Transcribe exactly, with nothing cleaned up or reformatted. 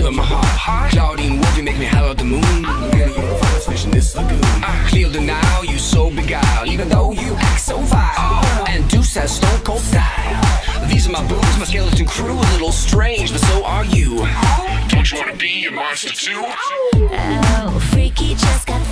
feel in my heart. Claudine Wolfie make me howl at the moon. Girl, you're the finest fish in this lagoon. I clear the now, you so beguiled, even though you act so vile. And Deuce has stone cold style. These are my boobs, my skeleton crew. A little strange, but so are you. Don't you wanna be a monster too? Oh, freaky just got